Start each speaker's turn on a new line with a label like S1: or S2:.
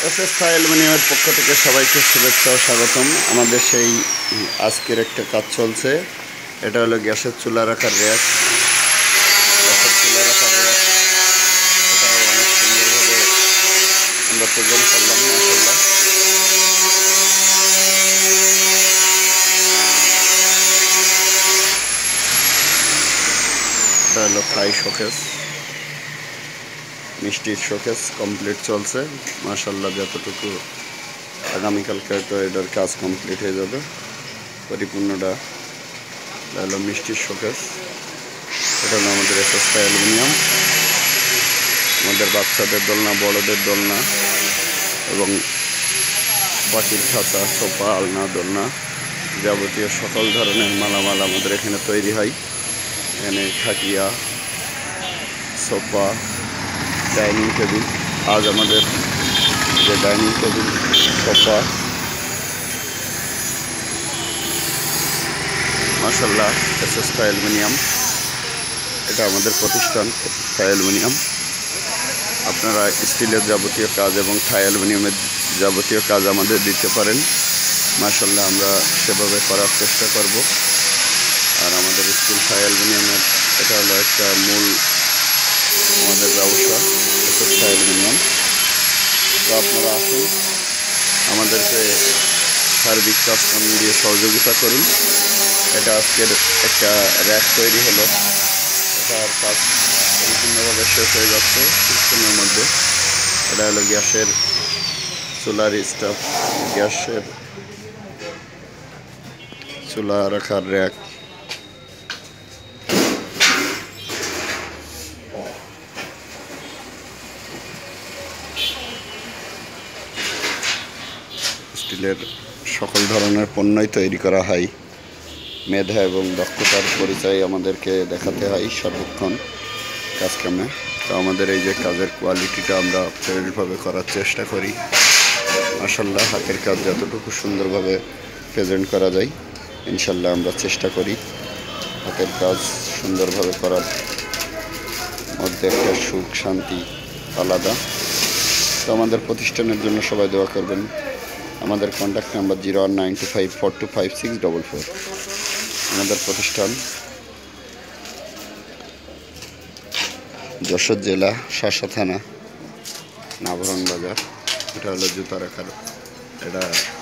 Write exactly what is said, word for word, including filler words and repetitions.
S1: SS থাই অ্যালুমিনিয়ামের পক্ষ থেকে সবাইকে শুভেচ্ছা ও স্বাগতম। আমাদের সেই আজকের একটা কাজ চলছে, এটা হলো গ্যাসের চুলা রাখার র্যাক। গ্যাসের চুলা রাখার র্যাক এটা অনেক সুন্দরভাবে আমরা প্রেজেন্ট করলাম। মাশাআল্লাহ, এটা হলো থাই শোকেস, মিষ্টির শোকেস কমপ্লিট চলছে। মাশাআল্লাহ, যতটুকু আগামীকালকে তো এটার কাজ কমপ্লিট হয়ে যাবে পরিপূর্ণটা। হলো মিষ্টির শোকেস, এটা হলো আমাদের এসএস থাই অ্যালুমিনিয়াম। আমাদের বাচ্চাদের দোলনা, বড়দের দোলনা এবং পাখির খাঁচা, সোফা, আলনা, দোলনা যাবতীয় সকল ধরনের মালামাল আমাদের এখানে তৈরি হয়। এখানে খাটিয়া, সোফা, ডাইনিং টেবিল। আজ আমাদের যে ডাইনিং টেবিল, সোফা, মাশাআল্লাহ এসএস থাই অ্যালুমিনিয়াম, এটা আমাদের প্রতিষ্ঠান থাই অ্যালুমিনিয়াম। আপনারা স্টিলের যাবতীয় কাজ এবং থাই অ্যালুমিনিয়ামের যাবতীয় কাজ আমাদের দিতে পারেন। মাশাআল্লাহ, আমরা সেভাবে করার চেষ্টা করব। আর আমাদের স্টিল থাই অ্যালুমিনিয়ামের এটা হলো একটা মূল আমাদের ব্যবসা, এসএস থাই অ্যালুমিনিয়াম। তো আপনারা আসুন, আমাদেরকে সার্বিক কাজকাম দিয়ে সহযোগিতা করুন। এটা আজকের একটা র্যাক তৈরি হলো, এটার কাজ পরিপূর্ণভাবে শেষ হয়ে যাচ্ছে কিছুক্ষণের মধ্যে। এটা হলো গ্যাসের চুলার স্টাফ, গ্যাসের চুলা রাখার র্যাক। স্টিলের সকল ধরনের পণ্যই তৈরি করা হয়। মেধা এবং দক্ষতার পরিচয় আমাদেরকে দেখাতে হয় সর্বক্ষণ কাজকামে। তো আমাদের এই যে কাজের কোয়ালিটিটা আমরা প্রেজেন্টভাবে করার চেষ্টা করি। মাশাআল্লাহ, হাতের কাজ যতটুকু সুন্দরভাবে প্রেজেন্ট করা যায় ইনশাল্লাহ আমরা চেষ্টা করি। হাতের কাজ সুন্দরভাবে করার মধ্যে একটা সুখ শান্তি আলাদা। তো আমাদের প্রতিষ্ঠানের জন্য সবাই দোয়া করবেন। আমাদের contact number zero one nine two five four two five six double four. আমাদের প্রতিষ্ঠান যশোর জেলা, শাসা থানা, নাভরণ বাজার। এটা হলো জুতা রাখার, এটা